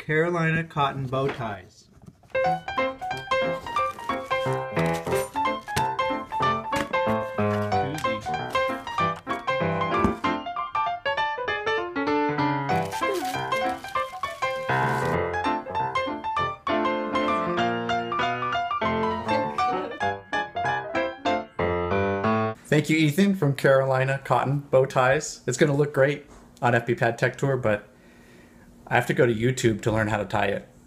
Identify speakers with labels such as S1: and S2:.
S1: Carolina cotton bow ties.
S2: Thank you, Ethan, from Carolina Cotton Bow Ties. It's going to look great on FPPad Tech Tour, but I have to go to YouTube to learn how to tie it.